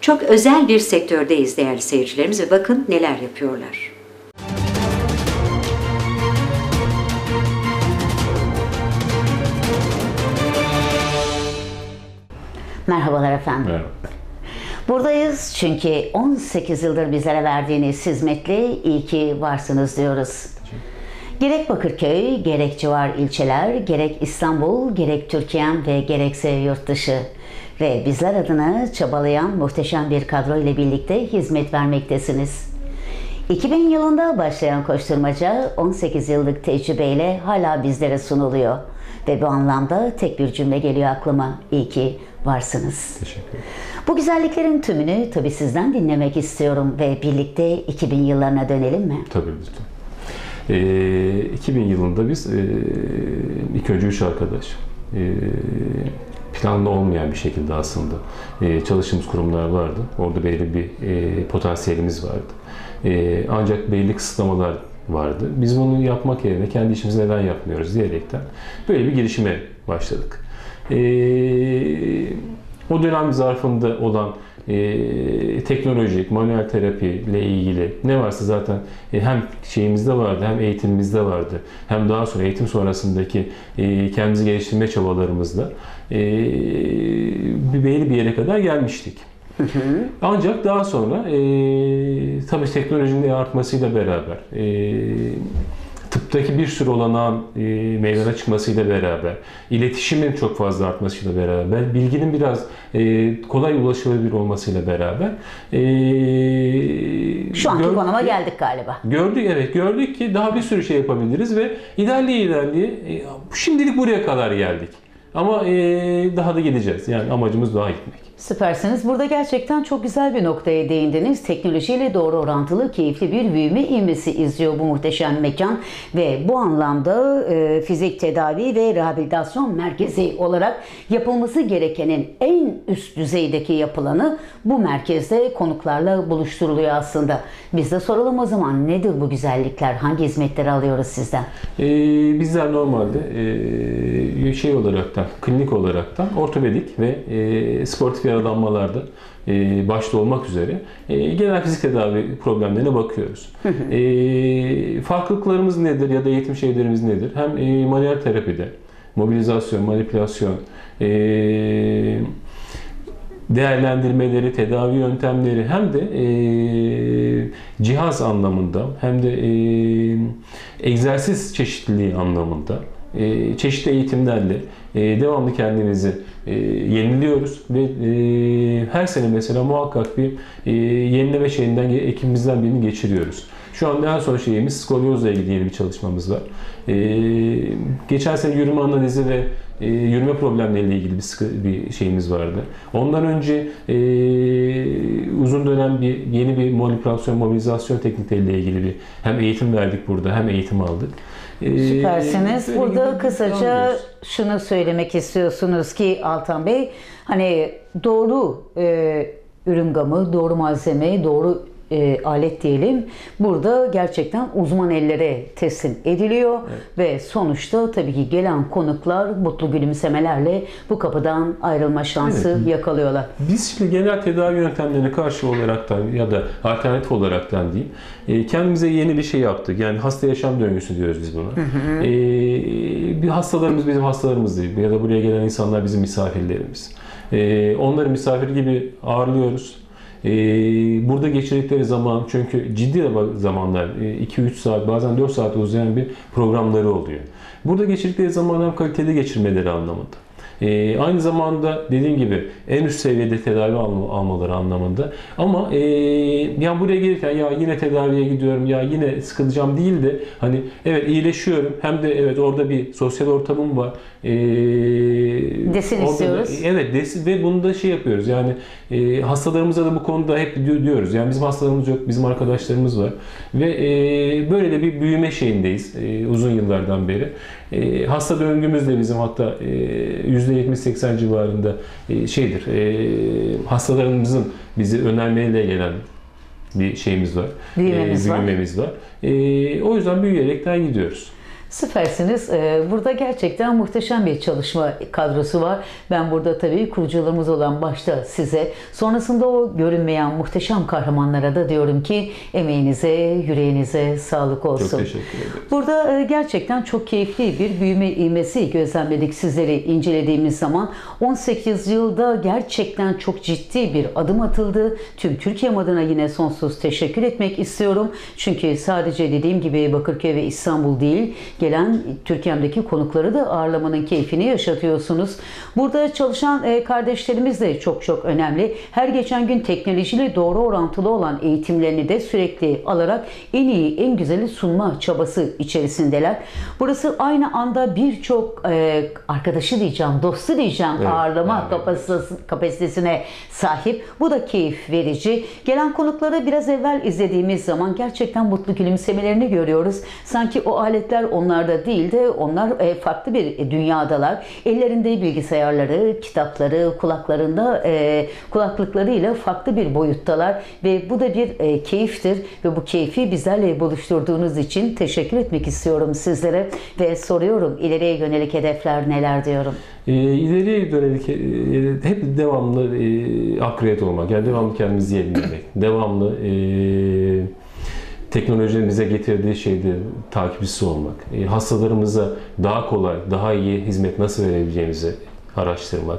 Çok özel bir sektördeyiz değerli seyircilerimiz ve bakın neler yapıyorlar. Merhabalar efendim. Merhaba. Buradayız çünkü 18 yıldır bizlere verdiğiniz hizmetle iyi ki varsınız diyoruz. Gerek Bakırköy, gerek civar ilçeler, gerek İstanbul, gerek Türkiye ve gerekse yurt dışı ve bizler adına çabalayan muhteşem bir kadro ile birlikte hizmet vermektesiniz. 2000 yılında başlayan koşturmaca 18 yıllık tecrübeyle hala bizlere sunuluyor. Ve bu anlamda tek bir cümle geliyor aklıma. İyi ki varsınız. Teşekkür ederim. Bu güzelliklerin tümünü tabii sizden dinlemek istiyorum ve birlikte 2000 yıllarına dönelim mi? Tabii lütfen. 2000 yılında biz ilk önce 3 arkadaş planlı olmayan bir şekilde aslında çalıştığımız kurumlar vardı. Orada belli bir potansiyelimiz vardı. Ancak belli kısıtlamalar vardı. Biz bunu yapmak yerine kendi işimizi neden yapmıyoruz diyerekten böyle bir girişime başladık. O dönem zarfında olan teknolojik, manuel terapi ile ilgili ne varsa zaten hem şeyimizde vardı, hem eğitimimizde vardı, hem daha sonra eğitim sonrasındaki kendimizi geliştirme çabalarımızda belli bir yere kadar gelmiştik. Ancak daha sonra tabii teknolojinin artmasıyla beraber tıptaki bir sürü olanağın meydana çıkmasıyla beraber, iletişimin çok fazla artmasıyla beraber, bilginin biraz kolay ulaşılabilir olmasıyla beraber Şu anki konuma geldik galiba. Gördük ki daha bir sürü şey yapabiliriz ve ilerleye şimdilik buraya kadar geldik. Ama daha da gideceğiz. Yani amacımız daha gitmek. Süpersiniz. Burada gerçekten çok güzel bir noktaya değindiniz. Teknolojiyle doğru orantılı, keyifli bir büyüme ivmesi izliyor bu muhteşem mekan. Ve bu anlamda fizik tedavi ve rehabilitasyon merkezi olarak yapılması gerekenin en üst düzeydeki yapılanı bu merkezde konuklarla buluşturuluyor aslında. Biz de soralım o zaman, nedir bu güzellikler? Hangi hizmetleri alıyoruz sizden? Bizler normalde klinik olaraktan ortopedik ve sportif yaralanmalarda başta olmak üzere genel fizik tedavi problemlerine bakıyoruz. Farklılıklarımız nedir ya da eğitim şeylerimiz nedir? Hem manuel terapide, mobilizasyon, manipülasyon, değerlendirmeleri, tedavi yöntemleri hem de cihaz anlamında hem de egzersiz çeşitliliği anlamında çeşitli eğitimlerle devamlı kendimizi yeniliyoruz ve her sene mesela muhakkak bir yenileme ekibimizden birini geçiriyoruz. Şu anda en son şeyimiz skolyozla ilgili yeni bir çalışmamız var. Geçen sene yürüme analizi ve yürüme problemleriyle ilgili bir şeyimiz vardı. Ondan önce uzun dönem yeni bir manipülasyon, mobilizasyon teknikleriyle ilgili hem eğitim verdik burada hem eğitim aldık. Süpersiniz. Burada kısaca şunu söylemek istiyorsunuz ki Altan Bey, hani doğru ürün gamı, doğru malzeme, doğru alet diyelim, burada gerçekten uzman ellere teslim ediliyor. Evet. Ve sonuçta tabii ki gelen konuklar mutlu gülümsemelerle bu kapıdan ayrılma şansı yakalıyorlar. Biz şimdi genel tedavi yöntemlerine karşı olaraktan ya da alternatif olaraktan diyeyim, kendimize yeni bir şey yaptık. Yani hasta yaşam döngüsü diyoruz biz buna. Bir hastalarımız bizim hastalarımız değil ya da buraya gelen insanlar bizim misafirlerimiz. Onları misafir gibi ağırlıyoruz. Burada geçirdikleri zaman, çünkü ciddi zamanlar 2-3 saat bazen 4 saat uzayan bir programları oluyor. Burada geçirdikleri zaman hem kaliteli geçirmeleri anlamında. Aynı zamanda dediğim gibi en üst seviyede tedavi almaları anlamında. Ama yani buraya gelirken ya yine tedaviye gidiyorum, ya yine sıkılacağım değil de hani evet iyileşiyorum, hem de evet orada bir sosyal ortamım var. Desin istiyoruz. Evet desin ve bunu da şey yapıyoruz yani hastalarımıza da bu konuda hep diyoruz. Yani bizim hastalarımız yok, bizim arkadaşlarımız var ve böyle de bir büyüme şeyindeyiz uzun yıllardan beri. Hasta döngümüz de bizim hatta %70-80 civarında hastalarımızın bizi önermeyle gelen bir şeyimiz var. Büyümemiz var. O yüzden büyüyerekten gidiyoruz. Süpersiniz. Burada gerçekten muhteşem bir çalışma kadrosu var. Ben burada tabii kurucularımız olan başta size, sonrasında o görünmeyen muhteşem kahramanlara da diyorum ki emeğinize, yüreğinize sağlık olsun. Çok teşekkür ederim. Burada gerçekten çok keyifli bir büyüme ivmesi gözlemledik sizleri incelediğimiz zaman. 18 yılda gerçekten çok ciddi bir adım atıldı. Tüm Türkiye adına yine sonsuz teşekkür etmek istiyorum. Çünkü sadece dediğim gibi Bakırköy ve İstanbul değil, gelen Türkiye'mdeki konukları da ağırlamanın keyfini yaşatıyorsunuz. Burada çalışan kardeşlerimiz de çok çok önemli. Her geçen gün teknolojiyle doğru orantılı olan eğitimlerini de sürekli alarak en iyi, en güzeli sunma çabası içerisindeler. Burası aynı anda birçok arkadaşı diyeceğim, dostu diyeceğim, evet, ağırlama kapasitesine sahip. Bu da keyif verici. Gelen konukları biraz evvel izlediğimiz zaman gerçekten mutlu gülümsemelerini görüyoruz. Sanki o aletler onlarda değil de onlar farklı bir dünyadalar. Ellerinde bilgisayarları, kitapları, kulaklarında kulaklıklarıyla farklı bir boyuttalar ve bu da bir keyiftir ve bu keyfi bizlerle buluşturduğunuz için teşekkür etmek istiyorum sizlere ve soruyorum, ileriye yönelik hedefler neler diyorum. İleriye dönelik hep devamlı upgrade olmak, yani devamlı kendimizi yenilemek, devamlı teknolojinin bize getirdiği şeyde takipçisi olmak, hastalarımıza daha kolay, daha iyi hizmet nasıl verebileceğimizi araştırmak.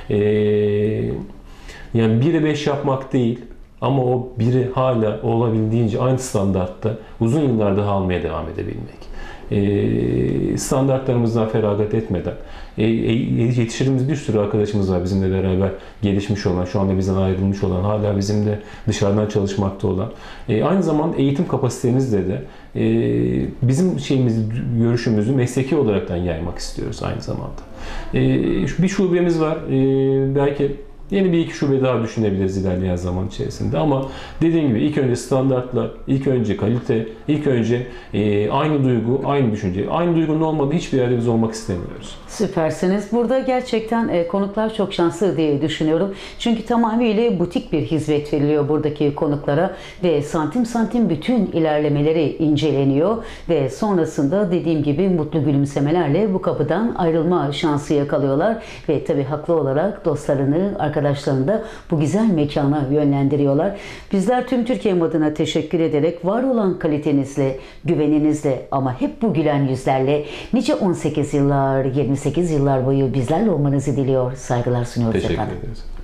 Yani 1'e 5 yapmak değil ama o biri hala olabildiğince aynı standartta uzun yıllar daha almaya devam edebilmek. Standartlarımızdan feragat etmeden yetiştirdiğimiz bir sürü arkadaşımız var bizimle beraber gelişmiş olan, şu anda bizden ayrılmış olan, hala bizimle dışarıdan çalışmakta olan. Aynı zamanda eğitim kapasitemizle de bizim görüşümüzü mesleki olaraktan yaymak istiyoruz aynı zamanda. Bir şubemiz var, belki yeni bir iki şube daha düşünebiliriz ilerleyen zaman içerisinde ama dediğim gibi ilk önce standartlar, ilk önce kalite, ilk önce aynı duygu, aynı düşünce. Aynı duygunun olmadığı hiçbir yerde biz olmak istemiyoruz. Süpersiniz. Burada gerçekten konuklar çok şanslı diye düşünüyorum. Çünkü tamamıyla butik bir hizmet veriliyor buradaki konuklara ve santim santim bütün ilerlemeleri inceleniyor ve sonrasında dediğim gibi mutlu gülümsemelerle bu kapıdan ayrılma şansı yakalıyorlar ve tabii haklı olarak dostlarını, arkadaşlarını da bu güzel mekana yönlendiriyorlar. Bizler tüm Türkiye adına teşekkür ederek var olan kalitenizle, güveninizle ama hep bu gülen yüzlerle nice 18 yıllar, 28 yıllar boyu bizlerle olmanızı diliyor. Saygılar sunuyoruz Teşekkür efendim. ederiz.